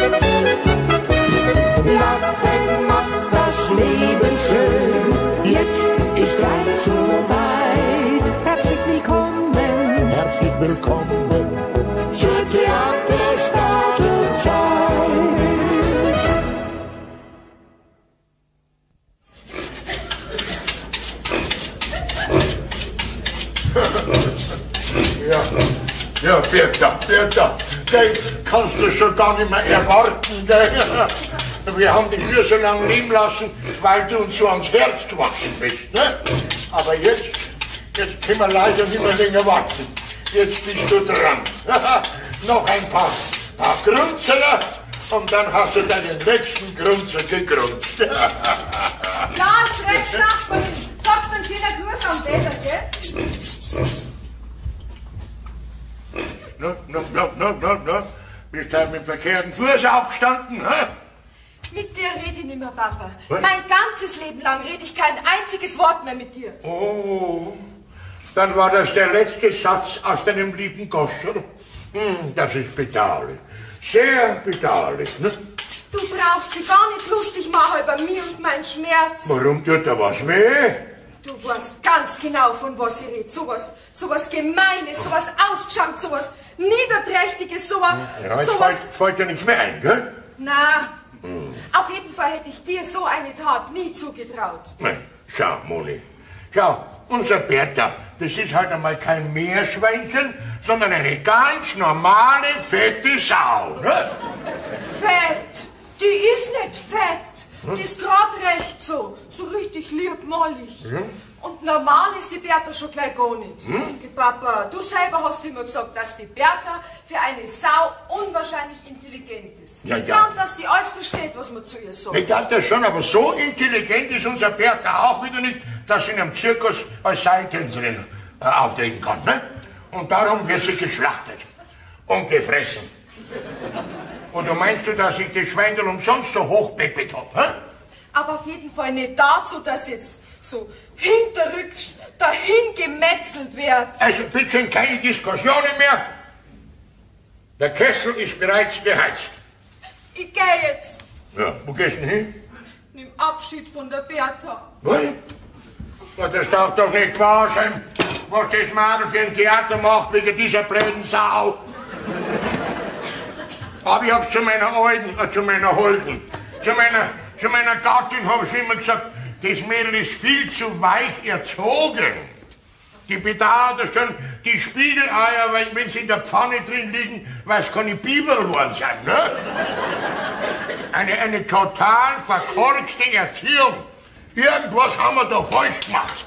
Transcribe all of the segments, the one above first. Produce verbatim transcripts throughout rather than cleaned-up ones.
Lachen macht das Leben schön. Jetzt ist gleich so weit. Herzlich willkommen. Herzlich willkommen zur Theaterstartelzeit. Ja, ja, Bertha, Bertha, gell, kannst du schon gar nicht mehr erwarten, gell? Wir haben dich nur so lange leben lassen, weil du uns so ans Herz gewachsen bist, ne? Aber jetzt, jetzt können wir leider nicht mehr länger warten. Jetzt bist du dran. Noch ein paar, paar Grunzeler und dann hast du deinen letzten Grunzer gegrunzt. Ja, Schreck, Nachbarin, sagst einen schönen Gruß am Peter, gell? No, no, no, no, no, no. Bist du mit dem verkehrten Fuß aufgestanden, hä? Mit dir rede ich nicht mehr, Papa. Was? Mein ganzes Leben lang rede ich kein einziges Wort mehr mit dir. Oh, dann war das der letzte Satz aus deinem lieben Goscher. Hm, das ist bedauerlich. Sehr bedauerlich, ne? Du brauchst dich gar nicht lustig machen über mich und meinen Schmerz. Warum tut da was weh? Du weißt ganz genau, von was ich rede. Sowas, sowas Gemeines, sowas Ausgeschampt, sowas Niederträchtiges, sowas... Ja, jetzt sowas... fällt, fällt dir nichts mehr ein, gell? Na, hm. Auf jeden Fall hätte ich dir so eine Tat nie zugetraut. Nein, schau, Moni. Schau, unser Bertha, das ist halt einmal kein Meerschweinchen, sondern eine ganz normale, fette Sau, ne? Fett? Die ist nicht fett. Die ist gerade recht so. So richtig liebmollig. Hm? Und normal ist die Bertha schon gleich gar nicht. Hm? Papa, du selber hast immer gesagt, dass die Bertha für eine Sau unwahrscheinlich intelligent ist. Ja, ja. Ja, und dass die alles versteht, was man zu ihr sagt. Ich dachte das schon, aber so intelligent ist unser Bertha auch wieder nicht, dass sie in einem Zirkus als Seiltänzerin äh, auftreten kann, ne? Und darum wird sie geschlachtet und gefressen. Und du meinst du, dass ich das Schweindel umsonst so hochbeppet hab, hä? Aber auf jeden Fall nicht dazu, dass jetzt so hinterrücks dahin gemetzelt wird. Also bitte keine Diskussionen mehr. Der Kessel ist bereits geheizt. Ich gehe jetzt. Ja, wo gehst du denn hin? Nimm Abschied von der Bertha. Was? Ja, das darf doch nicht wahr sein, was das Mädel für ein Theater macht wegen dieser blöden Sau. Aber ich hab's zu meiner Alten, äh, zu meiner Holden, zu meiner, zu meiner Gattin hab ich immer gesagt, das Mädel ist viel zu weich erzogen. Die bedauert das schon, die Spiegeleier, weil, wenn sie in der Pfanne drin liegen, weil es keine Bibel geworden sind, ne? Eine, eine total verkorkste Erziehung. Irgendwas haben wir da falsch gemacht.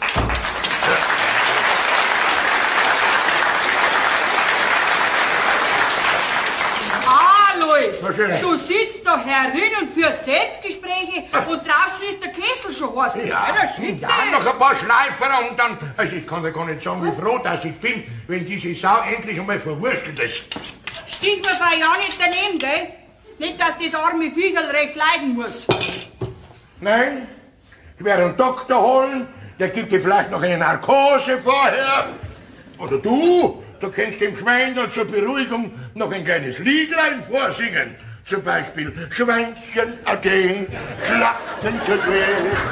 Alois, du sitzt da herin und führst Selbstgespräche und draußen ist der Kessel schon heiß. Ja, ja, noch ein paar Schleifer und dann... Also ich kann dir gar nicht sagen, wie froh dass ich bin, wenn diese Sau endlich einmal verwurstelt ist. Stichwort war ja nicht daneben, gell? Nicht, dass das arme Viecherl recht leiden muss. Nein, ich werde einen Doktor holen, der gibt dir vielleicht noch eine Narkose vorher. Oder du, du kannst dem Schwein da zur Beruhigung noch ein kleines Liedlein vorsingen. Zum Beispiel Schweinchen ade, Schlachten tut weh,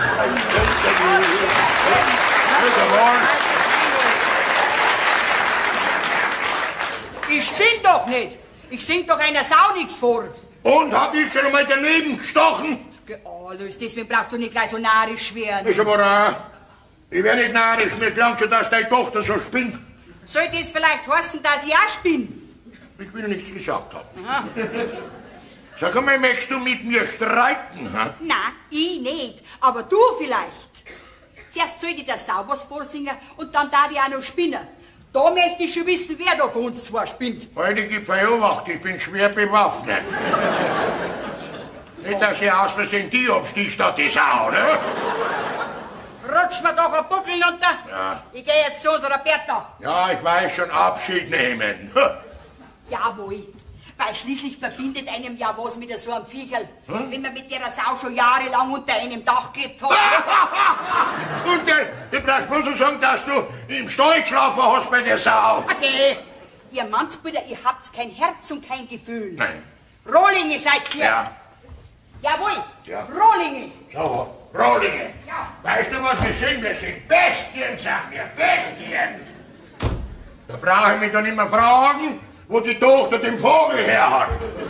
Ich spinn doch nicht. Ich sing doch einer Sau nichts vor. Und hab ich schon einmal daneben gestochen? Alois, deswegen brauchst du nicht gleich so narrisch werden. Ist aber auch. Ich werde nicht narrisch, mir glaubt schon, dass deine Tochter so spinnt. Soll das vielleicht heißen, dass ich auch spinne? Ich will nichts gesagt haben. Aha. Sag mal, möchtest du mit mir streiten? Ha? Nein, ich nicht. Aber du vielleicht. Zuerst soll ich der Sau was vorsingen und dann da ich auch noch spinnen. Da möchte ich schon wissen, wer da von uns zwei spinnt. Heute gibt Verurwacht, ich bin schwer bewaffnet. Nicht, dass ich aus Versehen die absticht, statt die Sau, ne? Rutsch mir doch ein Buckel runter. Ja. Ich gehe jetzt zu unserer Bertha. Ja, ich weiß schon, Abschied nehmen. Jawohl. Weil schließlich verbindet einem ja was mit so einem Viecherl, hm? Wenn man mit der Sau schon jahrelang unter einem Dach gelebt hat. Und der, du brauchst bloß so sagen, dass du im Stall geschlafen hast bei der Sau. Okay. Ihr Mannsbrüder, ihr habt kein Herz und kein Gefühl. Nein. Rohlinge seid ihr? Ja. Jawohl, Ja. Rohlinge. So, Rohlinge. Ja. Weißt du, was wir sind? Wir sind Bestien, sagen wir, Bestien. Da brauche ich mich doch nicht mehr fragen, wo die Tochter den Vogel her hat.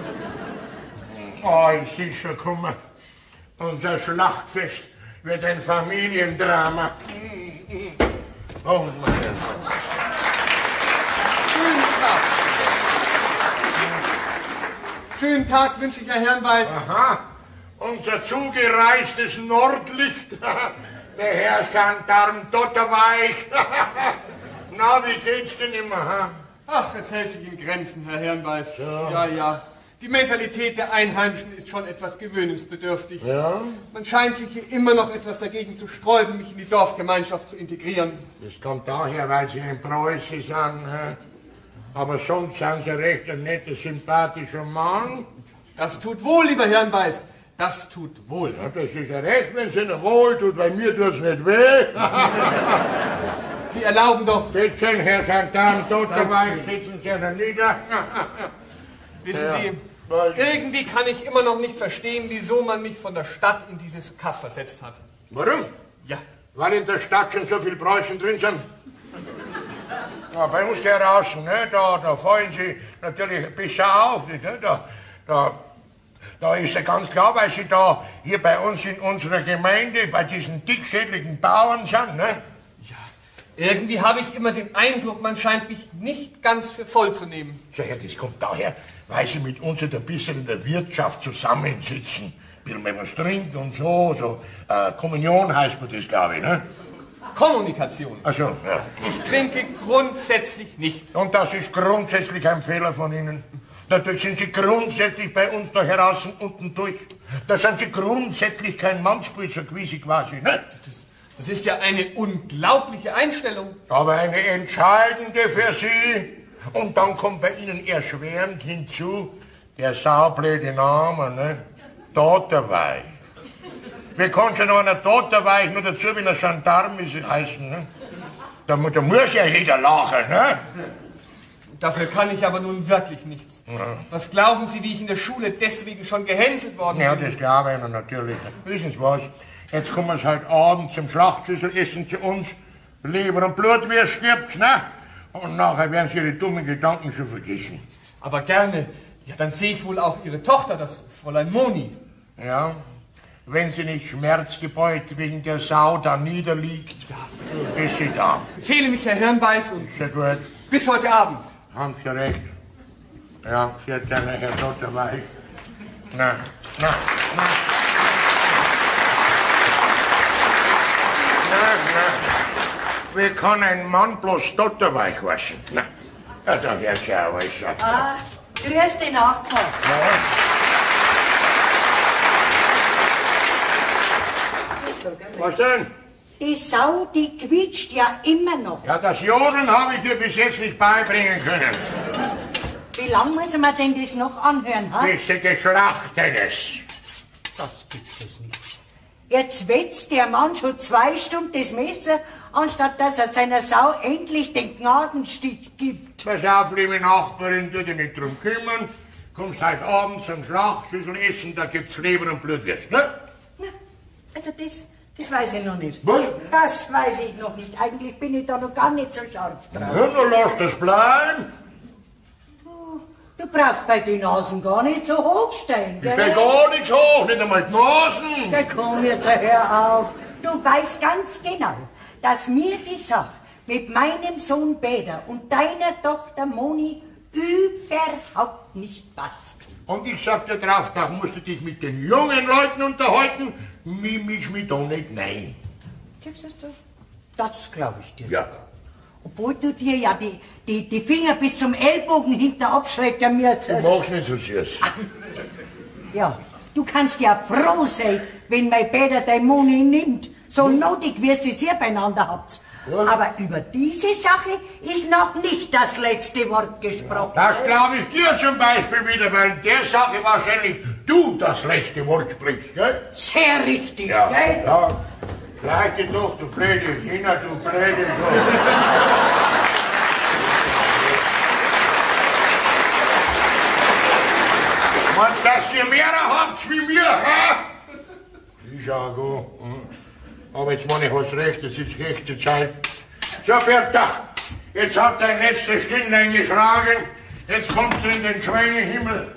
Oh, ich sehe schon kommen. Unser Schlachtfest wird ein Familiendrama. Oh, mein Gott. Schönen Tag wünsche ich, Herr Herrenbeiß. Aha, unser zugereistes Nordlicht, der Herr Gendarm Dotterweich. Na, wie geht's denn immer, ha? Ach, es hält sich in Grenzen, Herr Herrenbeiß. Ja. ja, ja. Die Mentalität der Einheimischen ist schon etwas gewöhnungsbedürftig. Ja? Man scheint sich hier immer noch etwas dagegen zu sträuben, mich in die Dorfgemeinschaft zu integrieren. Das kommt daher, weil Sie ein Preuße sind, ha? Aber sonst sind Sie recht ein netter, sympathischer Mann. Das tut wohl, lieber Herrenbeiß. Das tut wohl. Ja, das ist ja recht, wenn es Ihnen wohl tut, weil mir tut's nicht weh. Sie erlauben doch... Bitte schön, Herr Gendarm Dotterweich, sitzen Sie da nieder. Wissen Ja. Sie, Was? irgendwie kann ich immer noch nicht verstehen, wieso man mich von der Stadt in dieses Kaff versetzt hat. Warum? Ja. Weil in der Stadt schon so viele Preußen drin sind. Ja, bei uns hier draußen, ne, da, da fallen Sie natürlich besser auf. Nicht, ne? da, da, da ist ja ganz klar, weil Sie da hier bei uns in unserer Gemeinde bei diesen dickschädligen Bauern sind. Ne? Ja. Irgendwie habe ich immer den Eindruck, man scheint mich nicht ganz für voll zu nehmen. So, ja, das kommt daher, weil Sie mit uns ein bisschen in der Wirtschaft zusammensitzen. Will man was trinken und so, so. Äh, Kommunion heißt man das, glaube ich, ne? Kommunikation. Also, ja. Ich trinke grundsätzlich nicht. Und das ist grundsätzlich ein Fehler von Ihnen. Dadurch sind Sie grundsätzlich bei uns da heraus unten durch. Da sind Sie grundsätzlich kein Mannsbüßer gewesen quasi, ne? Das, das ist ja eine unglaubliche Einstellung. Aber eine entscheidende für Sie. Und dann kommt bei Ihnen erschwerend hinzu der saublöde Name, ne? Dotterweich. Wie kann schon einer Dotterweich nur dazu, wenn er Gendarm ist, heißen, ne? Da, mu- da muss ja jeder lachen, ne? Dafür kann ich aber nun wirklich nichts. Ja. Was glauben Sie, wie ich in der Schule deswegen schon gehänselt worden Ja, bin? das glaube ich Ihnen natürlich. Wissen Sie was? Jetzt kommen Sie halt abends zum Schlachtschüssel, essen Sie uns Leber und Blutwurst gibt's, ne? Und nachher werden Sie Ihre dummen Gedanken schon vergessen. Aber gerne. Ja, dann sehe ich wohl auch Ihre Tochter, das Fräulein Moni. Ja? Wenn sie nicht schmerzgebeut wegen der Sau da niederliegt, ist sie da. Befehle mich, Herr Hirnbeiß, und Sehr gut. bis heute Abend. Haben Sie recht. Ja, sehr gerne, Herr Dotterweich. Na, na, na. Na, na. Wie kann ein Mann bloß Dotterweich waschen? Na, ja, da wird ja alles ab. Ah, grüß den Nachbar. Was denn? Die Sau, die quietscht ja immer noch. Ja, das Jodeln habe ich dir bis jetzt nicht beibringen können. Wie lang muss man denn das noch anhören, ha? Bis sie geschlachtet ist. Das gibt es nicht. Jetzt wetzt der Mann schon zwei Stunden das Messer, anstatt dass er seiner Sau endlich den Gnadenstich gibt. Pass auf, liebe Nachbarin, tu dich nicht drum kümmern. Kommst heute Abend zum Schlachtschüssel essen, da gibt's Leber und Blutwurst, ne? Na, also das, das weiß ich noch nicht. Was? Das weiß ich noch nicht. Eigentlich bin ich da noch gar nicht so scharf drauf. Ja, dann lass das bleiben. Du brauchst bei den Nasen gar nicht so hoch stehen, Ich gell? steh gar nichts hoch, nicht einmal die Nasen. Ja, komm jetzt, hör auf. Du weißt ganz genau, dass mir die Sache mit meinem Sohn Peter und deiner Tochter Moni überhaupt nicht passt. Und ich sag dir drauf, da musst du dich mit den jungen Leuten unterhalten. Mich misch mich da nicht nein. Siehst du, das glaube ich dir Ja. sogar. Obwohl du dir ja die, die, die Finger bis zum Ellbogen hinter abschrecken Du müsstest. magst nicht so süß. Ja, du kannst ja froh sein, wenn mein Peter dein Moni nimmt. So notig, wie ihr sehr beieinander habt. Ja. Aber über diese Sache ist noch nicht das letzte Wort gesprochen. Das glaube ich dir zum Beispiel wieder, weil in der Sache wahrscheinlich du das letzte Wort sprichst, gell? Sehr richtig, Ja, gell? ja. Schleich dich doch, du blöde Hühner, du blöde du. Und dass ihr mehr habt wie mir, hä? Ist ja gut. Aber jetzt meine ich was recht, es ist rechte Zeit. So, Bertha, jetzt habt dein letzte Stündlein geschlagen. Jetzt kommst du in den Schweinehimmel.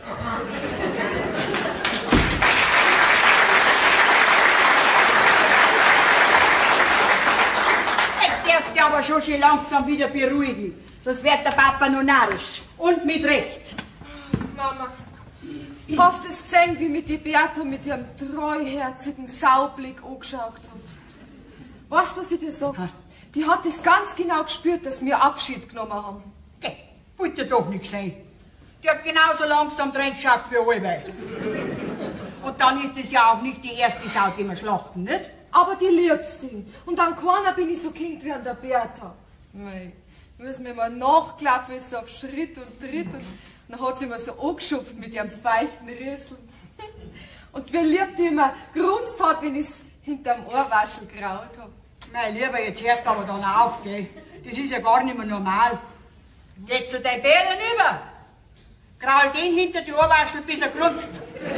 Jetzt darfst du aber schon schön langsam wieder beruhigen. Sonst wird der Papa noch narrisch. Und mit Recht. Mama, hast du es gesehen, wie mit die Bertha mit ihrem treuherzigen Saublick angeschaut hat? Weißt du, was ich dir sag? Ha? Die hat es ganz genau gespürt, dass wir Abschied genommen haben. Geh, wollte doch nicht sein. Die hat genauso langsam reingeschaut wie alle. Und dann ist es ja auch nicht die erste Sau, die wir schlachten, nicht? Aber die liebst die. Und an keiner bin ich so kind wie an der Bertha. Mei, müssen wir mal nachgelaufen, so auf Schritt und Tritt. Und dann hat sie mir so angeschupft mit ihrem feuchten Rüssel. Und wie lieb die immer grunzt hat, wenn ich es hinterm Ohrwaschel graut hab. Mein Lieber, jetzt hörst du aber dann auf, gell? Das ist ja gar nicht mehr normal. Geh zu deinen Bären über. Graul den hinter die Ohrwaschel, bis er glunzt.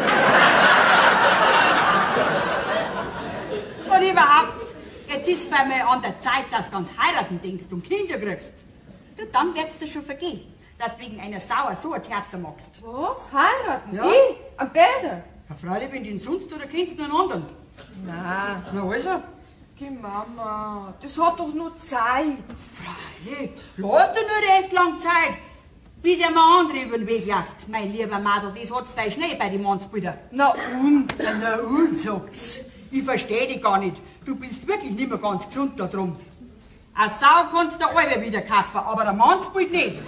Und überhaupt, jetzt ist es bei mir an der Zeit, dass du ans Heiraten denkst und Kinder kriegst. Du, dann wird's dir schon vergehen, dass du wegen einer Sauer so ein Theater machst. Was? Heiraten? Ja. Ich? Am Bäder? Ja, freilich, wenn du ihn sonst oder kennst du einen anderen. Nein. Na also? Die Mama, das hat doch nur Zeit. Freilich, lass dir nur recht lang Zeit, bis ja mal andere über den Weg läuft. Mein lieber Madel, das hat's fein schnell bei den Mannsbrüdern. Na und? Na und, sagt's. Ich versteh dich gar nicht. Du bist wirklich nicht mehr ganz gesund da drum. Eine Sau kannst du alle wieder kaufen, aber der Mannsbild nicht.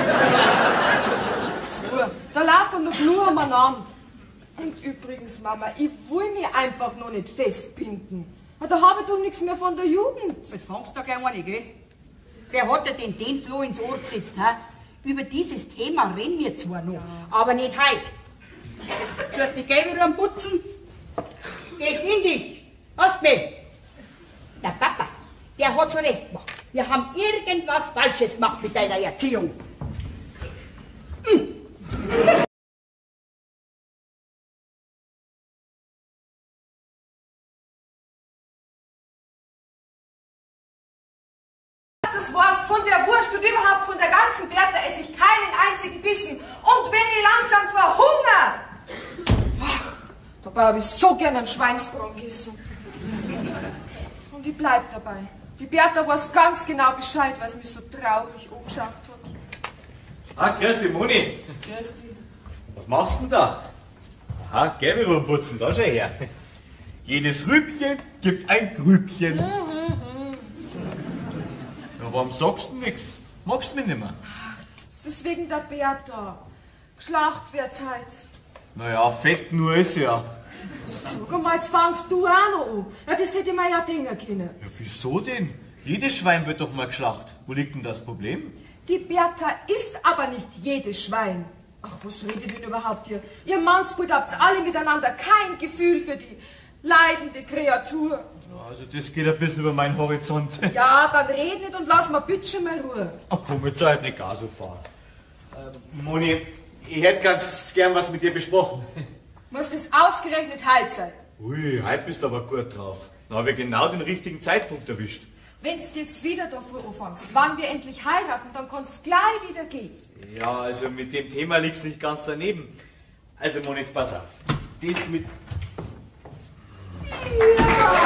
So, da laufen noch nur umeinander. Und übrigens, Mama, ich will mich einfach noch nicht festbinden. Da habe ich doch nichts mehr von der Jugend. Jetzt fangst du da gleich eine, gell? Wer hat dir denn den Floh ins Ohr gesetzt, hä? Über dieses Thema reden wir zwar noch, ja, aber nicht heute. Du hast die Gelbe am Putzen, gehst in dich. Hast du mich? Der Papa, der hat schon recht gemacht. Wir haben irgendwas Falsches gemacht mit deiner Erziehung. Hm. Das warst von der Wurst und überhaupt von der ganzen Bertha esse ich keinen einzigen Bissen. Und wenn ich langsam verhungere. Ach, dabei habe ich so gern einen Schweinsbraten gegessen. Und ich bleib dabei. Die Bertha weiß ganz genau Bescheid, was mich so traurig angeschaut hat. Ah, grüß dich, Moni. Grüß dich. Was machst du denn da? Aha, Gäbe putzen, da schau her. Jedes Rübchen gibt ein Grübchen. Ja, warum sagst du nichts? Magst du mich nicht mehr? Ach, das ist wegen der Bertha. Geschlacht wird Zeit. Naja, fett nur ist ja. Sag mal, jetzt fangst du auch noch an. Ja, das hätte man ja denken können. Ja, wieso denn? Jedes Schwein wird doch mal geschlacht. Wo liegt denn das Problem? Die Bertha ist aber nicht jedes Schwein. Ach, was redet denn überhaupt hier? Ihr Mannsbrüder habt alle miteinander kein Gefühl für die leidende Kreatur. Ja, also das geht ein bisschen über meinen Horizont. Ja, dann red nicht und lass mal bitte mal Ruhe. Ach komm, jetzt halt nicht gar so fahren. Ähm, Moni, ich hätte ganz gern was mit dir besprochen. Muss das ausgerechnet heut sein? Ui, heute bist du aber gut drauf. Dann habe ich genau den richtigen Zeitpunkt erwischt. Wenn's jetzt wieder davor anfängst, wann wir endlich heiraten, dann kannst du gleich wieder gehen. Ja, also mit dem Thema liegst du nicht ganz daneben. Also Moni, jetzt pass auf. Das mit... Ja.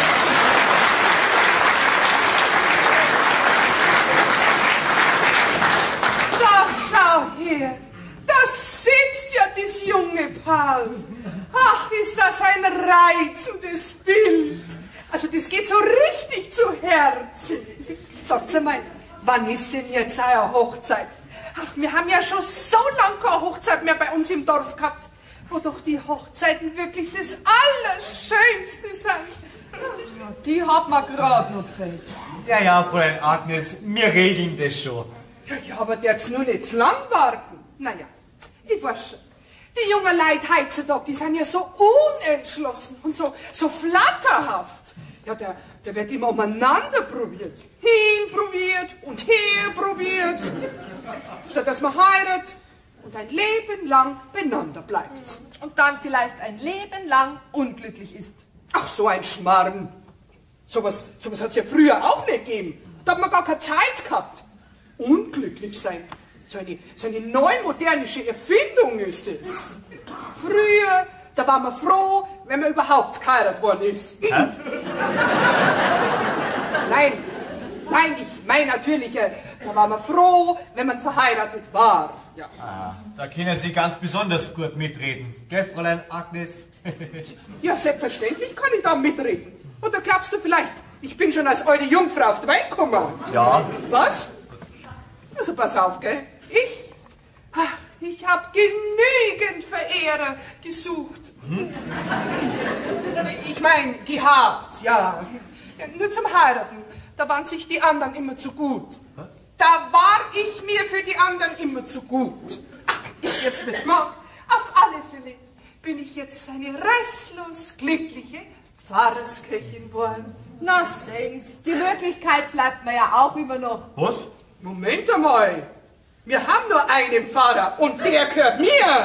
Da schau her, da sitzt ja das junge Paar. Ach, ist das ein reizendes Bild. Also das geht so richtig zu Herzen. Sagt sie mal, wann ist denn jetzt eure Hochzeit? Ach, wir haben ja schon so lange keine Hochzeit mehr bei uns im Dorf gehabt, wo doch die Hochzeiten wirklich das Allerschönste sind. Ja, die hat mir gerade noch gefällt. Ja, ja, Fräulein Agnes, wir regeln das schon. Ja, ja, aber der jetzt nur nicht zu lang warten. Naja, ich weiß schon. Die jungen Leute heutzutage, die sind ja so unentschlossen und so, so flatterhaft. Ja, der, der wird immer umeinander probiert. Hin probiert und her probiert. Statt dass man heiratet und ein Leben lang beieinander bleibt. Und dann vielleicht ein Leben lang unglücklich ist. Ach, so ein Schmarrn. Sowas, sowas hat es ja früher auch nicht gegeben. Da hat man gar keine Zeit gehabt. Unglücklich sein. So eine, so eine neumodernische Erfindung ist es. Früher, da war man froh, wenn man überhaupt geheiratet worden ist. Hä? Nein, nein, ich meine natürlich, äh, da war man froh, wenn man verheiratet war. Ja. Ah, da können Sie ganz besonders gut mitreden. Gell, Fräulein Agnes? Ja, selbstverständlich kann ich da mitreden. Oder glaubst du vielleicht, ich bin schon als alte Jungfrau auf die Welt gekommen? Ja. Was? Also pass auf, gell? Ich, ach, ich habe genügend Verehrer gesucht. Hm? Ich meine, gehabt, ja. Ja. Nur zum Heiraten, da waren sich die anderen immer zu gut. Da war ich mir für die anderen immer zu gut. Ach, ist jetzt was mag. Auf alle Fälle bin ich jetzt eine restlos glückliche Pfarrersköchin geworden. Na, sing's. Die Möglichkeit bleibt mir ja auch immer noch. Was? Moment einmal. Wir haben nur einen Pfarrer und der gehört mir.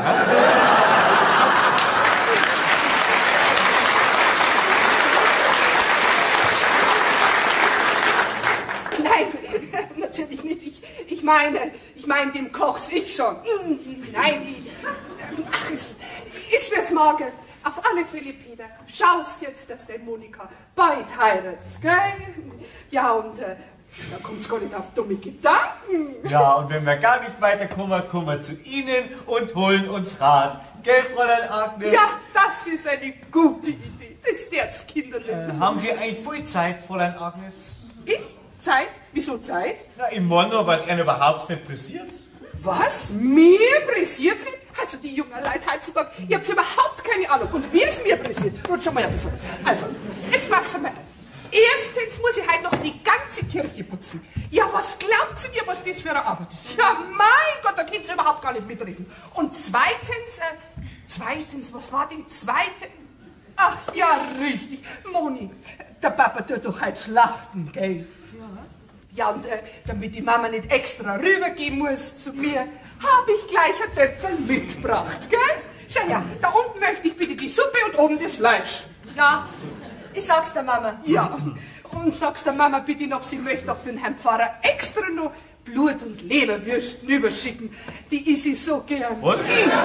Nein, natürlich nicht. Ich, ich meine, ich meine, dem koch's ich schon. Nein, ich, ach, es ist mir's Morgen. Auf alle Fälle, Peter, schaust jetzt, dass der Monika bald heiratet, gell? Ja, und äh, da kommt's gar nicht auf dumme Gedanken. Ja, und wenn wir gar nicht weiterkommen, kommen wir zu Ihnen und holen uns Rat. Gell, Fräulein Agnes? Ja, das ist eine gute Idee. Das der's Kinderle. Äh, haben Sie eigentlich viel Zeit, Fräulein Agnes? Ich? Zeit? Wieso Zeit? Na, ich meine nur, was Ihnen überhaupt nicht passiert. Was? Mir pressiert sie? Also die jungen Leute heutzutage, ihr habt überhaupt keine Ahnung. Und wie es mir pressiert, rutsch schon mal ein bisschen. Also, jetzt passt mal auf. Erstens muss ich halt noch die ganze Kirche putzen. Ja, was glaubt ihr mir, was das für eine Arbeit ist? Ja, mein Gott, da könnt ihr überhaupt gar nicht mitreden. Und zweitens, äh, zweitens, was war denn zweitens? Ach, ja, richtig. Moni, der Papa tut doch halt schlachten, gell? Ja. Ja, und äh, damit die Mama nicht extra rübergehen muss zu mir, habe ich gleich ein Töpferl mitgebracht, gell? Schau ja, da unten möchte ich bitte die Suppe und oben das Fleisch. Ja, ich sag's der Mama. Ja, und sagst der Mama bitte noch, sie möchte doch für den Herrn Pfarrer extra noch Blut- und Leberwürsten überschicken. Die ist sie so gern. Was?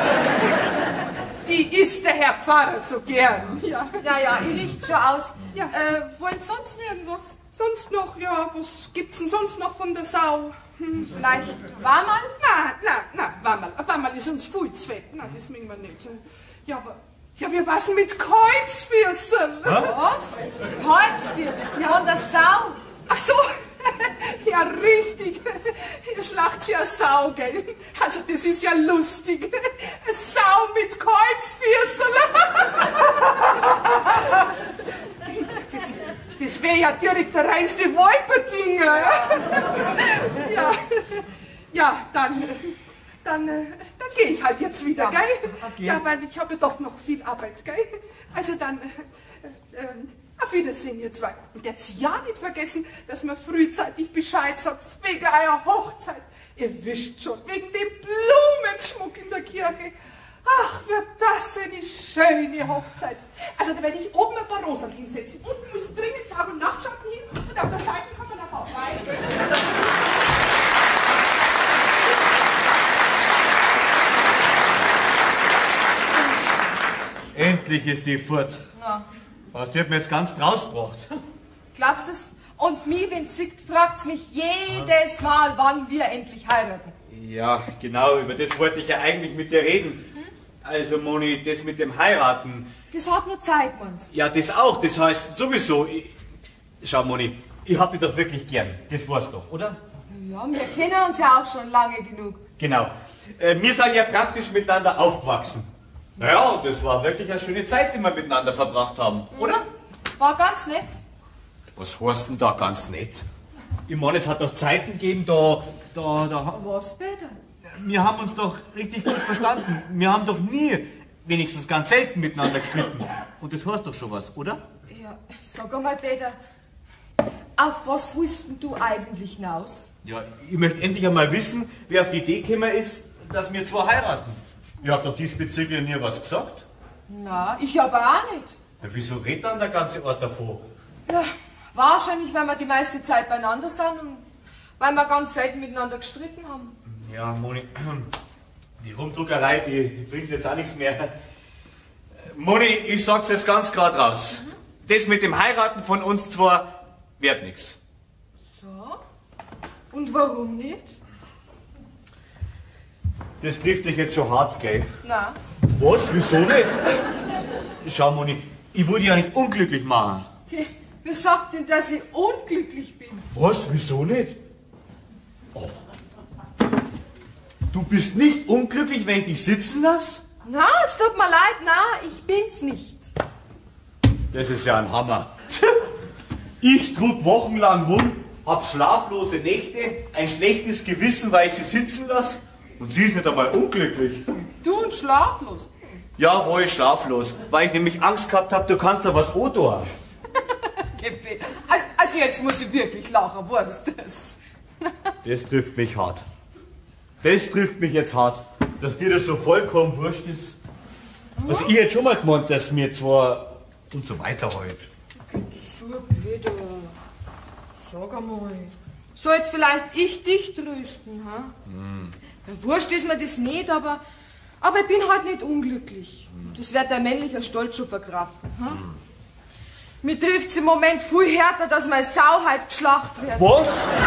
Die isst der Herr Pfarrer so gern. Ja, Ja, ja, ihr riecht schon aus. Ja. Äh, wollen sonst irgendwas? sonst noch, ja, was gibt's denn sonst noch von der Sau? Hm. Vielleicht Warmal? Na, na, na, Warmal, Warmal ist uns viel zu fett. Na, das mögen wir nicht. Ja, aber, ja, wir passen mit Kreuzfürsel. Was? Holzwürst von der Sau. Ach so, ja, richtig. Ihr schlacht ja Sau, gell? Also, das ist ja lustig. Eine Sau mit Kreuzfürsel. Das, das wäre ja direkt der reinste Wolperdinger. Ja, ja, dann, dann, dann gehe ich halt jetzt wieder, Ja, gell? okay. Ja, weil ich habe doch noch viel Arbeit, gell? Also dann, äh, äh, auf Wiedersehen, ihr zwei. Und jetzt ja nicht vergessen, dass man frühzeitig Bescheid sagt, wegen eurer Hochzeit. Ihr wisst schon, wegen dem Blumenschmuck in der Kirche. Ach, wird das eine schöne Hochzeit. Also da werde ich oben ein paar Rosen hinsetzen. Unten müssen dringend Tag- und Nachtschatten hin und auf der Seite kann man aber auch rein. Endlich ist die fort. Na, Was wird mir jetzt ganz rausgebracht? glaubst du's? Und mir, wenn's sieht, fragt's mich jedes Mal, wann wir endlich heiraten. Ja, genau, über das wollte ich ja eigentlich mit dir reden. Also, Moni, das mit dem Heiraten. Das hat nur Zeit, meinst Ja, das auch, das heißt sowieso. Ich, schau, Moni, ich hab dich doch wirklich gern. Das weißt doch, oder? du? Ja, wir kennen uns ja auch schon lange genug. Genau. Äh, wir sind ja praktisch miteinander aufgewachsen. Naja, und das war wirklich eine schöne Zeit, die wir miteinander verbracht haben, oder? War ganz nett. Was heißt denn da ganz nett? Ich meine, es hat doch Zeiten gegeben, da, da, da, Was bitte? wir haben uns doch richtig gut verstanden. Wir haben doch nie, wenigstens ganz selten miteinander gestritten. Und das heißt doch schon was, oder? Ja, sag einmal, Peter, auf was willst denn du eigentlich hinaus? Ja, ich möchte endlich einmal wissen, wer auf die Idee gekommen ist, dass wir zwei heiraten. Ihr habt doch diesbezüglich nie was gesagt. Na, ich aber auch nicht. Ja, wieso redet dann der ganze Ort davon? Ja, wahrscheinlich, weil wir die meiste Zeit beieinander sind und weil wir ganz selten miteinander gestritten haben. Ja, Moni, die Rumdruckerei, die bringt jetzt auch nichts mehr. Moni, ich sag's jetzt ganz gerade raus. Mhm. Das mit dem Heiraten von uns zwei wird nichts. So? Und warum nicht? Das trifft dich jetzt schon hart, gell? Na. Was? Wieso nicht? Schau, Moni, ich wollte ja nicht unglücklich machen. Wer sagt denn, dass ich unglücklich bin? Was? Wieso nicht? Oh. Du bist nicht unglücklich, wenn ich dich sitzen lasse? Na, es tut mir leid, na, ich bin's nicht. Das ist ja ein Hammer. Ich trug wochenlang rum, hab schlaflose Nächte, ein schlechtes Gewissen, weil ich sie sitzen lasse. Und sie ist nicht einmal unglücklich. Du und schlaflos? Ja, wohl schlaflos, weil ich nämlich Angst gehabt habe, du kannst da was antun. Also jetzt muss ich wirklich lachen, was ist das? Das trifft mich hart. Das trifft mich jetzt hart, dass dir das so vollkommen wurscht ist. Also ich hätte schon mal gemeint, dass mir zwar und so weiter heute. So, Peter. Sag einmal. Soll jetzt vielleicht ich dich trösten, ha? Hm. Wurscht ist mir das nicht, aber, aber ich bin halt nicht unglücklich. Hm. Das wird der männliche Stolz schon verkraften. Ha? Hm. Mir trifft's im Moment viel härter, dass meine Sau halt geschlacht wird. Was?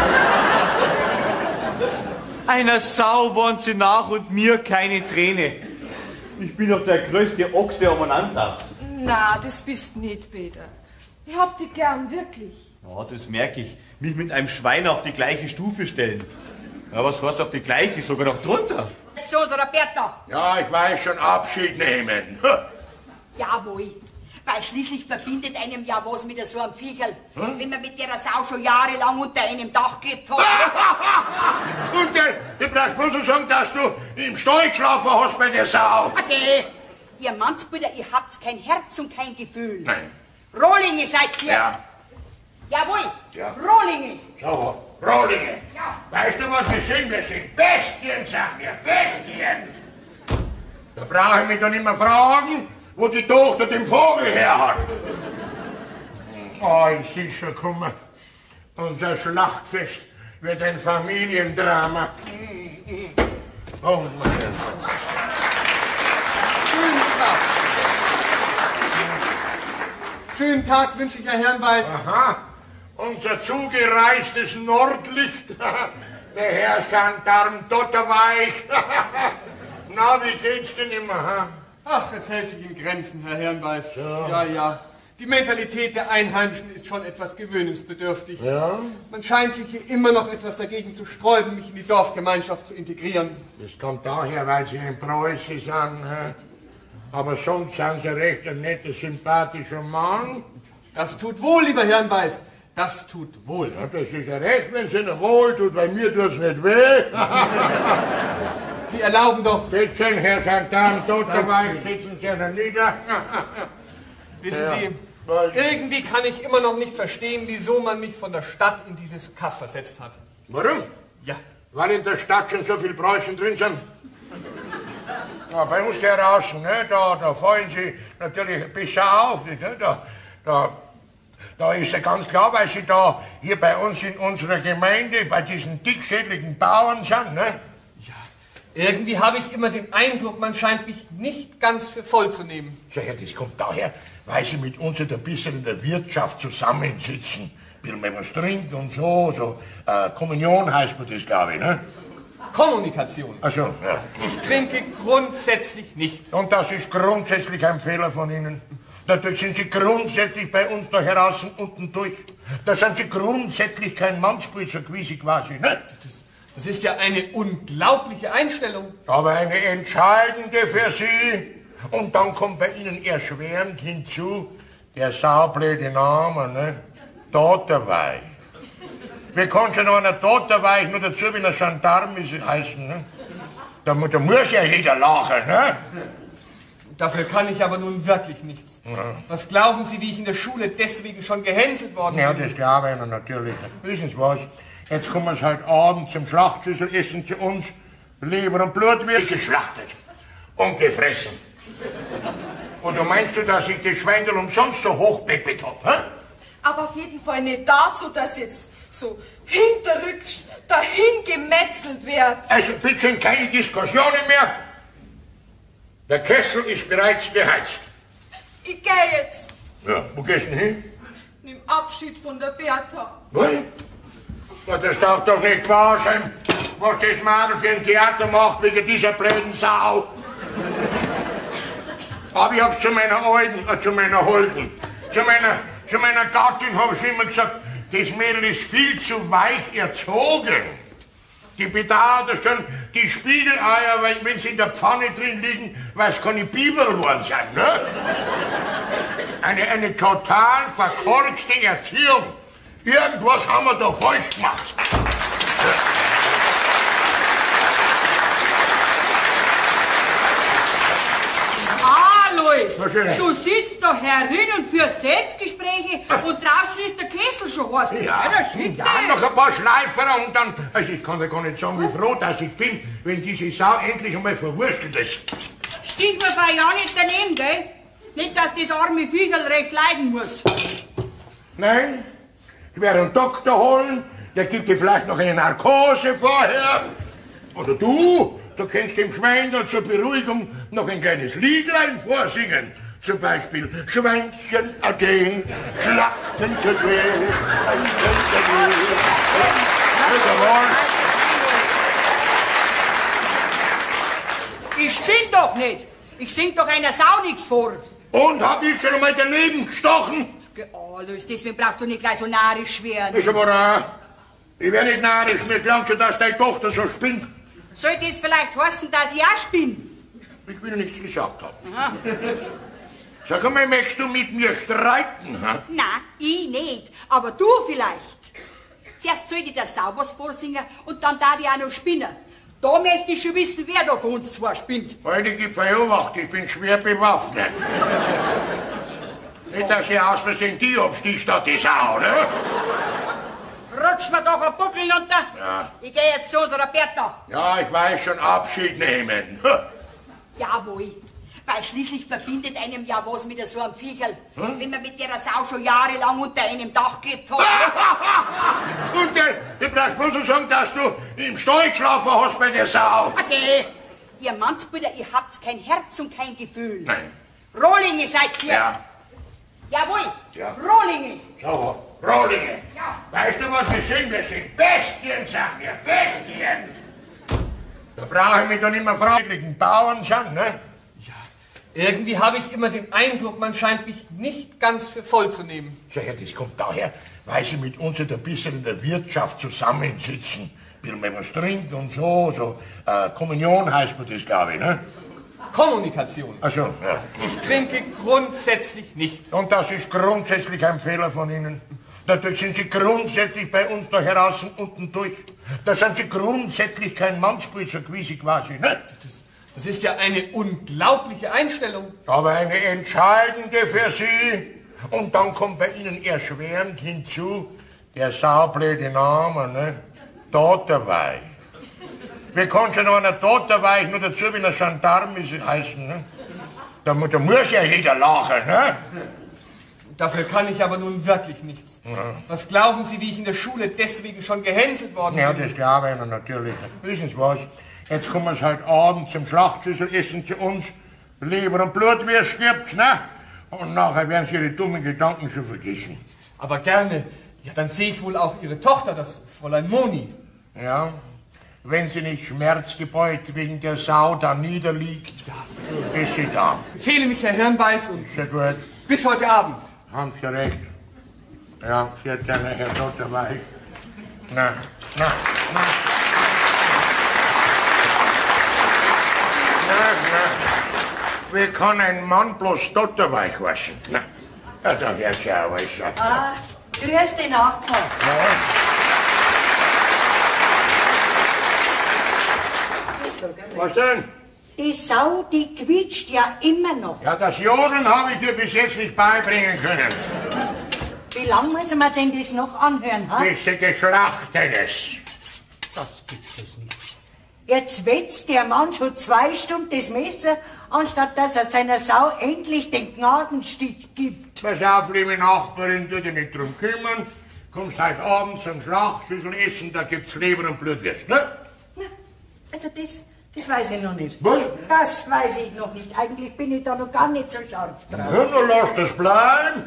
Einer Sau wollen sie nach und mir keine Träne. Ich bin doch der größte Ochs, der umeinander läuft. Na, das bist nicht, Peter. Ich hab dich gern, wirklich. Ja, das merke ich. Mich mit einem Schwein auf die gleiche Stufe stellen. Ja, was heißt auf die gleiche? Sogar noch drunter. So, so, Roberta. Ja, ich weiß schon, Abschied nehmen. Jawohl. Weil schließlich verbindet einem ja was mit so einem Viecherl, hm? wenn man mit der Sau schon jahrelang unter einem Dach gelebt hat. Und der, du brauchst bloß so sagen, dass du im Stall geschlafen hast bei der Sau. Okay. Ihr Mannsbrüder, ihr habt kein Herz und kein Gefühl. Nein. Rohlinge seid ihr. Ja. Jawohl. Ja. Rohlinge. So, Rohlinge. Ja. Weißt du, was wir sind? Wir sind Bestien, sagen wir. Bestien. Da brauche ich mich doch nicht mehr fragen, wo die Tochter den Vogel her hat. Oh, ich sehe schon kommen. Unser Schlachtfest wird ein Familiendrama. Oh, mein Gott. Schönen Tag. Schönen Tag wünsche ich, Herr Herrenbeiß. Aha, unser zugereistes Nordlicht, der Herr Gendarm Dotterweich. Na, wie geht's denn immer, ha? Ach, es hält sich in Grenzen, Herr Herrenbeiß. Ja. ja, ja. Die Mentalität der Einheimischen ist schon etwas gewöhnungsbedürftig. Ja? Man scheint sich hier immer noch etwas dagegen zu sträuben, mich in die Dorfgemeinschaft zu integrieren. Das kommt daher, weil Sie in Preußen sind. He? Aber sonst sind Sie recht ein netter, sympathischer Mann. Das tut wohl, lieber Herrenbeiß. Das tut wohl. Ja, das ist ja recht, wenn es Ihnen wohl tut, weil mir tut's nicht weh. Sie erlauben doch... Bitte schön, Herr Gendarm Dotterweich, sitzen Sie da nieder. Wissen ja. Sie, irgendwie kann ich immer noch nicht verstehen, wieso man mich von der Stadt in dieses Kaff versetzt hat. Warum? Ja. Weil in der Stadt schon so viele Preußen drin sind. Ja, bei uns hier draußen, ne, da, da fallen Sie natürlich ein bisschen auf. Nicht, ne? da, da, da ist ja ganz klar, weil Sie da hier bei uns in unserer Gemeinde bei diesen dickschädligen Bauern sind. Ne? Ja, irgendwie habe ich immer den Eindruck, man scheint mich nicht ganz für voll zu nehmen. So, ja, das kommt daher, weil Sie mit uns ein bisschen in der Wirtschaft zusammensitzen. Will man was trinken und so, so. Äh, Kommunion heißt man das, glaube ich, ne? Kommunikation. Ach so, ja. Ich trinke grundsätzlich nicht. Und das ist grundsätzlich ein Fehler von Ihnen. Dadurch sind Sie grundsätzlich bei uns da heraus unten durch. Da sind Sie grundsätzlich kein Mannsbrüder, wie Sie quasi, ne? Das, das ist ja eine unglaubliche Einstellung. Aber eine entscheidende für Sie. Und dann kommt bei Ihnen erschwerend hinzu, der saublöde Name, ne? Dotterweich. Wie kann schon einer Dotterweich nur dazu, wenn ein Gendarm ist, heißen, ne? Da, da muss ja jeder lachen, ne? Dafür kann ich aber nun wirklich nichts. Ja. Was glauben Sie, wie ich in der Schule deswegen schon gehänselt worden ja, bin? Ja, das glaube ich Ihnen natürlich. Wissen Sie was? Jetzt kommen Sie halt abends zum Schlachtschüssel essen zu uns. Leber und Blut wird geschlachtet und gefressen. Und du meinst du, dass ich das Schweindel umsonst so hochbeppet hab, hä? Aber auf jeden Fall nicht dazu, dass jetzt so hinterrücks dahin gemetzelt wird. Also bitte keine Diskussionen mehr. Der Kessel ist bereits beheizt. Ich geh jetzt. Ja, wo gehst du denn hin? Nimm Abschied von der Bertha. Was? Ja, das darf doch nicht wahr sein, was das Mädel für ein Theater macht wegen dieser blöden Sau. Aber ich hab's zu meiner Alten, äh, zu meiner Holden, zu meiner, zu meiner Gattin hab ich immer gesagt, das Mädel ist viel zu weich erzogen. Die bedauert schon die Spiegeleier, weil, wenn sie in der Pfanne drin liegen, weil es keine Bibel geworden sind, ne? Eine, eine total verkorkste Erziehung. Irgendwas haben wir da falsch gemacht. Ah, Alois, du sitzt da herin und führst Selbstgespräche und draußen ist der Kessel schon heiß. Ja, ja, noch ein paar Schleifer und dann... Also ich kann dir gar nicht sagen, wie froh dass ich bin, wenn diese Sau endlich einmal verwurstelt ist. Stichwort war ja nicht daneben, gell? Nicht, dass das arme Viecherl recht leiden muss. Nein, ich werde einen Doktor holen, der gibt dir vielleicht noch eine Narkose vorher. Oder du, du kannst dem Schwein zur Beruhigung noch ein kleines Liedlein vorsingen. Zum Beispiel Schweinchen ade, Schlachten ade, Ich spinn doch nicht. Ich sing doch einer Sau nichts vor. Und hab ich schon einmal daneben gestochen? Alois, deswegen brauchst du nicht gleich so narrisch werden. Ist aber auch. Ich werde nicht narrisch, mir glaubt schon, dass deine Tochter so spinnt. Soll das vielleicht heißen, dass ich auch spinn? Ich will nichts gesagt haben. Aha. Sag mal, möchtest du mit mir streiten? Ha? Nein, ich nicht. Aber du vielleicht. Zuerst soll ich der Sau was vorsingen und dann darf ich auch noch spinnen. Da möchte ich schon wissen, wer da von uns zwei spinnt. Heute gibt Verursacht, ich bin schwer bewaffnet. Nicht, dass ich aus Versehen die absticht, da die Sau, ne? Rutsch mir doch ein Buckel runter. Ja. Ich gehe jetzt zu unserer Bertha. Ja, ich weiß schon, Abschied nehmen. Jawohl. Weil schließlich verbindet einem ja was mit so einem Viecherl, hm? wenn man mit der Sau schon jahrelang unter einem Dach gelebt hat. Und der, du brauchst bloß so sagen, dass du im Stall geschlafen hast bei der Sau. Okay. Ihr Mannsbrüder, ihr habt kein Herz und kein Gefühl. Nein. Rohlinge seid ihr. Ja. Jawohl. Ja. Rohlinge. So, Rohlinge. Ja. Weißt du, was wir sind? Wir sind Bestien, sagen wir. Bestien. Da brauche ich mich doch nicht mehr fragen, Bauern sind, ne? Irgendwie habe ich immer den Eindruck, man scheint mich nicht ganz für voll zu nehmen. So, ja, das kommt daher, weil sie mit uns ein bisschen in der Wirtschaft zusammensitzen. Will mal was trinken und so, so. Äh, Kommunion heißt man das, glaube ich, ne? Kommunikation. Ach so, ja. Ich trinke grundsätzlich nicht. Und das ist grundsätzlich ein Fehler von Ihnen. Dadurch sind Sie grundsätzlich bei uns da heraus unten durch. Da sind Sie grundsätzlich kein Mannsbrüder, wie Sie quasi, ne? Das Das ist ja eine unglaubliche Einstellung. Aber eine entscheidende für Sie. Und dann kommt bei Ihnen erschwerend hinzu, der saublöde Name, ne? Totterweich. Wie kann schon einer Totterweich nur dazu, wenn er Gendarm ist, heißen, ne? Da, da muss ja jeder lachen, ne? Dafür kann ich aber nun wirklich nichts. Ja. Was glauben Sie, wie ich in der Schule deswegen schon gehänselt worden ja, bin? Ja, das glaube ich Ihnen natürlich. Wissen Sie was? Jetzt kommen Sie halt abends zum Schlachtschüssel essen zu uns. Leber und Blut, wie es stirbt, ne? Und nachher werden Sie Ihre dummen Gedanken schon vergessen. Aber gerne. Ja, dann sehe ich wohl auch Ihre Tochter, das Fräulein Moni. Ja, wenn sie nicht schmerzgebeut wegen der Sau da niederliegt, ja, ist sie da. Befehle mich, Herr Hirnbeiß, und sehr gut. Bis heute Abend. Haben Sie recht. Ja, sehr gerne, Herr Totterweich. Na, na, na. Na, na. Wie kann ein Mann bloß Totterweich waschen? Na, ja, da wär's ja auch was sagen. Ah, grüß den Nachbar. Ja. Was denn? Die Sau, die quietscht ja immer noch. Ja, das Jodeln habe ich dir bis jetzt nicht beibringen können. Wie lange muss man denn das noch anhören, ha? Bis sie geschlachtet ist. Das gibt es nicht. Jetzt wetzt der Mann schon zwei Stunden das Messer, anstatt dass er seiner Sau endlich den Gnadenstich gibt. Pass auf, liebe Nachbarin, tu dich nicht drum kümmern. Kommst heute Abend zum Schlachtschüssel essen, da gibt's Leber und Blutwürst, ne? Na, also das, das weiß ich noch nicht. Was? Das weiß ich noch nicht. Eigentlich bin ich da noch gar nicht so scharf drauf. Ja, dann lass das bleiben.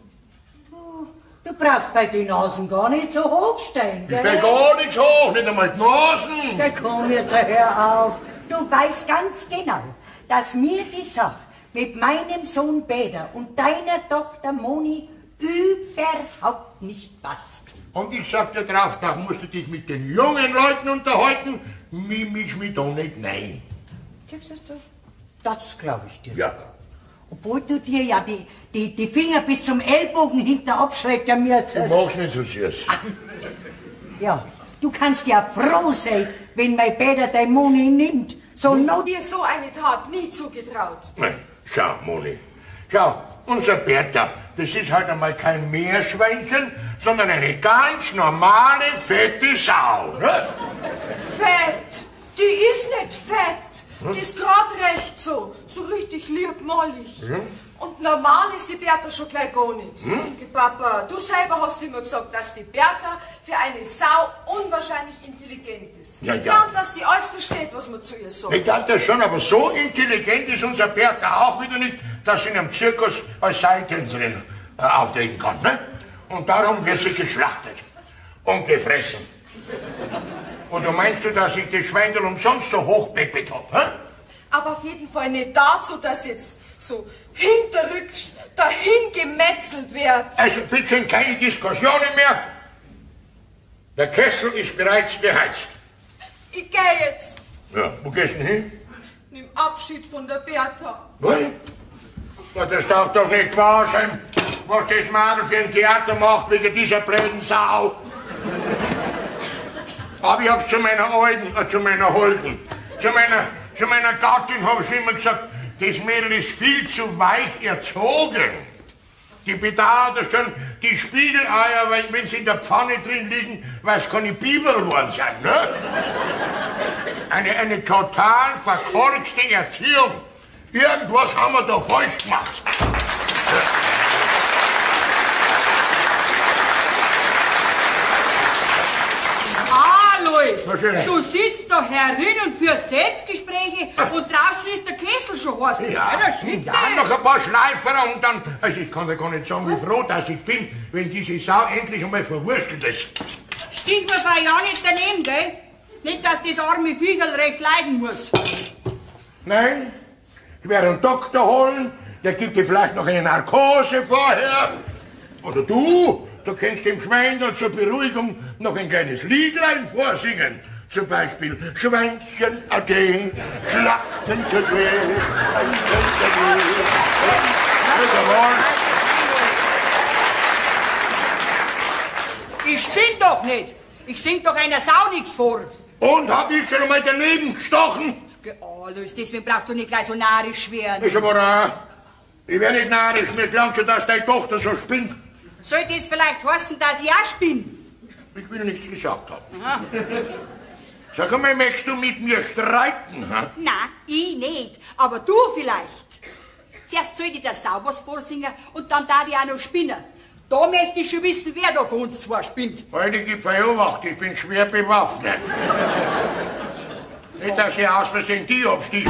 Du brauchst bei den Nasen gar nicht so hoch stehen, Ich gell? steh gar nichts hoch, nicht einmal die Nasen. Ja, komm jetzt, hör auf. Du weißt ganz genau, dass mir die Sache mit meinem Sohn Peter und deiner Tochter Moni überhaupt nicht passt. Und ich sag dir drauf, da musst du dich mit den jungen Leuten unterhalten. Mi misch mich da nicht rein. Siehst du? Das glaube ich dir Ja. sogar. Obwohl du dir ja die, die, die Finger bis zum Ellbogen hinter abschrecken Du müsstest. magst nicht so süß. Ja, du kannst ja froh sein, wenn mein Peter dein Moni nimmt. So Hm? not Dir so eine Tat nie zugetraut. Nein, schau, Moni. Schau, unser Bertha, das ist halt einmal kein Meerschweinchen, sondern eine ganz normale, fette Sau. Ne? Fett! Die ist nicht fett! Die ist grad recht so. So richtig liebmalig. Und normal ist die Bertha schon gleich gar nicht. Hm? Papa, du selber hast immer gesagt, dass die Bertha für eine Sau unwahrscheinlich intelligent ist. Ja, ja. und dass die alles versteht, was man zu ihr sagt. Ich dachte schon, aber so intelligent ist unser Bertha auch wieder nicht, dass sie in einem Zirkus als Seiltänzerin äh, auftreten kann. Ne? Und darum wird sie geschlachtet und gefressen. Und du meinst du, dass ich das Schweindel umsonst so hochbeppet hab? Hä? Aber auf jeden Fall nicht dazu, dass jetzt so hinterrücks dahin gemetzelt wird. Also bitte keine Diskussionen mehr. Der Kessel ist bereits beheizt. Ich geh jetzt. Ja, wo gehst du denn hin? Nimm Abschied von der Bertha. Was? Ja, das darf doch nicht wahr sein, was das Mädel für ein Theater macht wegen dieser blöden Sau. Aber ich hab's zu meiner Alten, äh, zu meiner Holden, zu meiner, zu meiner Gattin hab ich immer gesagt, das Mädel ist viel zu weich erzogen. Die bedauert schon die Spiegeleier, weil, wenn sie in der Pfanne drin liegen, weil es keine Bibel geworden sind, ne? Eine, eine total verkorkste Erziehung. Irgendwas haben wir da falsch gemacht. Alois, Was denn? du sitzt da herinnen für Selbstgespräche und draußen ist der Kessel schon heiß. Ja, das stimmt. ja, noch ein paar Schleifer und dann, also ich kann dir gar nicht sagen, wie froh dass ich bin, wenn diese Sau endlich einmal verwurstelt ist. Stichwort war ja nicht daneben, gell? Nicht, dass das arme Viechel recht leiden muss. Nein, ich werde einen Doktor holen, der gibt dir vielleicht noch eine Narkose vorher. Oder du, du kannst dem Schwein da zur Beruhigung noch ein kleines Liedlein vorsingen. Zum Beispiel Schweinchen ade, Schlachten ade, Ich spinn doch nicht. Ich sing doch einer Sau nichts vor. Und hab ich schon einmal daneben gestochen? Alois, deswegen brauchst du nicht gleich so narrisch werden. Ist aber auch, ich werde nicht narrisch, mir glaubt schon, dass deine Tochter so spinnt. Soll das vielleicht heißen, dass ich auch spinn? Ich will nichts gesagt haben. Sag einmal, möchtest du mit mir streiten? Ha? Nein, ich nicht. Aber du vielleicht. Zuerst soll ich der Sau was vorsingen und dann da ich auch noch spinnen. Da möchte ich schon wissen, wer da von uns zwei spinnt. Heute gibt Verurwacht, ich bin schwer bewaffnet. Nicht, dass ich aus Versehen die absticht.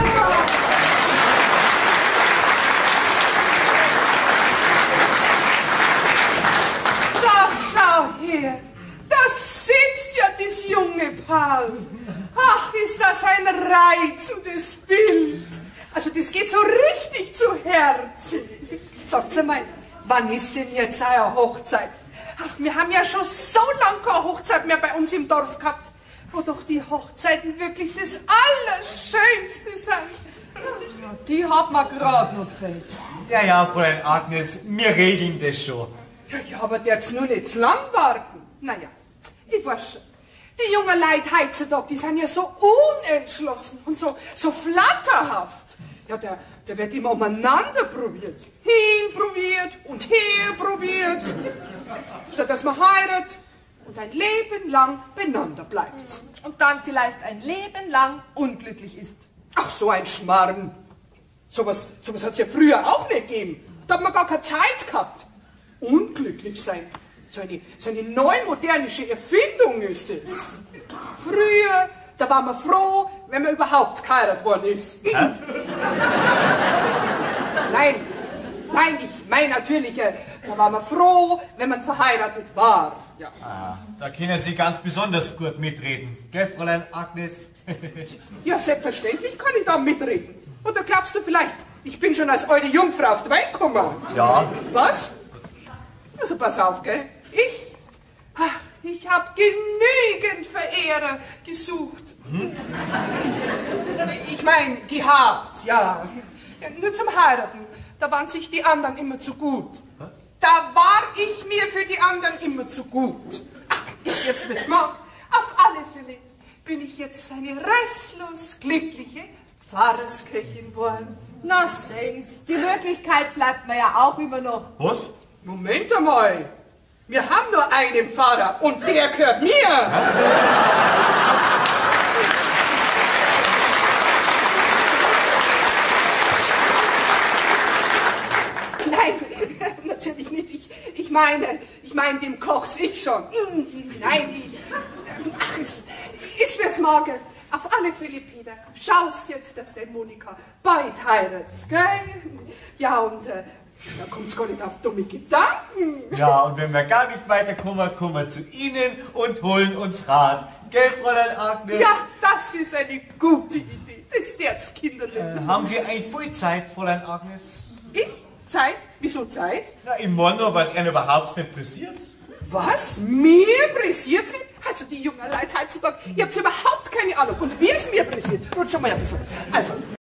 Da schau her, da sitzt ja das junge Paar. Ach, ist das ein reizendes Bild. Also das geht so richtig zu Herzen. Sagt mal, wann ist denn jetzt eure Hochzeit? Ach, wir haben ja schon so lange keine Hochzeit mehr bei uns im Dorf gehabt, wo doch die Hochzeiten wirklich das Allerschönste sind. Die hat mir grad noch gefällt. Ja, ja, Fräulein Agnes, wir regeln das schon. Ja, ja, aber der jetzt nur nicht zu lang warten. Naja, ich weiß schon. Die jungen Leute heutzutage, die sind ja so unentschlossen und so, so flatterhaft. Ja, der, der wird immer umeinander probiert. Hin probiert und her probiert. Statt dass man heiratet und ein Leben lang beieinander bleibt. und dann vielleicht ein Leben lang unglücklich ist. Ach, so ein Schmarrn. Sowas, sowas hat es ja früher auch nicht gegeben. Da hat man gar keine Zeit gehabt. Unglücklich sein. So eine, so eine neumodernische Erfindung ist es. Früher, da war man froh, wenn man überhaupt geheiratet worden ist. Hä? Nein, nein, ich meine natürlich, äh, da war man froh, wenn man verheiratet war. Ja. Ah, da können Sie ganz besonders gut mitreden. Gell, Fräulein Agnes? Ja, selbstverständlich kann ich da mitreden. Oder glaubst du vielleicht, ich bin schon als alte Jungfrau auf die Welt gekommen? Ja. Was? Also pass auf, gell? Ich, ach, ich habe genügend Verehrer gesucht. Hm? Ich meine, gehabt, ja. Ja. Nur zum Heiraten, da waren sich die anderen immer zu gut. Hä? Da war ich mir für die anderen immer zu gut. Ach, ist jetzt was mag. Auf alle Fälle bin ich jetzt eine restlos glückliche Pfarrersköchin geworden. Na, sing's. Die Wirklichkeit bleibt mir ja auch immer noch. Was? Moment einmal. Wir haben nur einen Pfarrer und der gehört mir. Nein, natürlich nicht. Ich, ich meine, ich meine, dem koch's ich schon. Nein, ich, ach, es ist mir's morgen. Auf alle Fälle, Peter, schaust jetzt, dass der Monika bald heiratet, gell? Ja, und äh, da kommt's gar nicht auf dumme Gedanken. Ja, und wenn wir gar nicht weiterkommen, kommen wir zu Ihnen und holen uns Rat. Gell, Fräulein Agnes? Ja, das ist eine gute Idee. Das der's Kinderle. Äh, haben Sie eigentlich voll Zeit, Fräulein Agnes? Ich? Zeit? Wieso Zeit? Na, im Mondo, was Ihnen überhaupt nicht passiert. Was? Mir pressiert sie? Also die jungen Leute heutzutage, ihr habt überhaupt keine Ahnung. Und wie es mir pressiert, rutscht schon mal ein bisschen. Also,